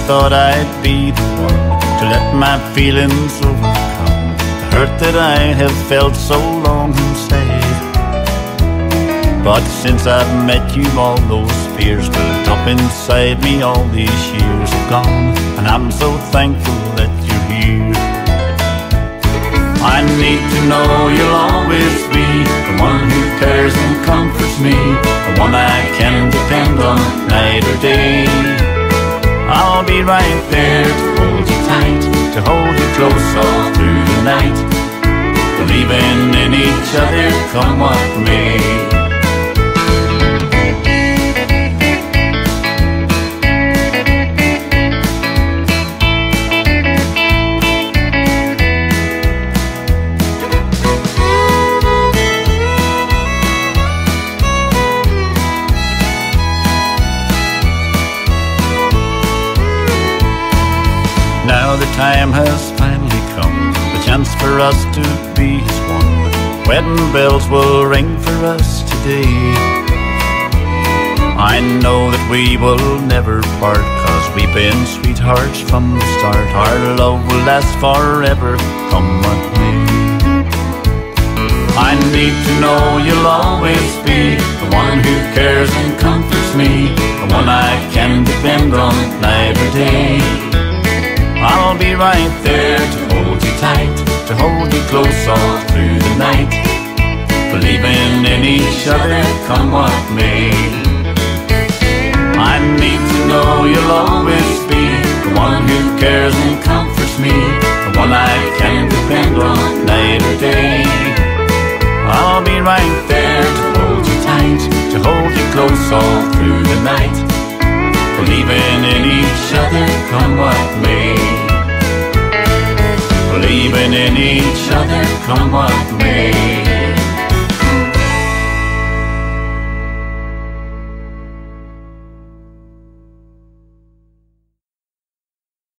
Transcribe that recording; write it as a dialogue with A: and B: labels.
A: thought I'd be the one to let my feelings overcome the hurt that I have felt so long inside. But since I've met you, all those fears built up inside me all these years have gone, and I'm so thankful that you're here. I need to know you'll always be the one who cares and comforts me, the one I can depend on night or day. I'll be right there to hold you tight, to hold you close all through the night, believing in each other come what may. Now the time has finally come, the chance for us to be as one. Wedding bells will ring for us today. I know that we will never part, 'cause we've been sweethearts from the start. Our love will last forever, come what may. I need to know you'll always be the one who cares and comforts me, the one I can depend on night or day. I'll be right there to hold you tight, to hold you close all through the night, believing in each other come what may. I need to know you'll always be the one who cares and comforts me, the one I can depend on night or day. I'll be right there to hold you tight, to hold you close all through the night, believing in each other come what may. Believing in each other come what may.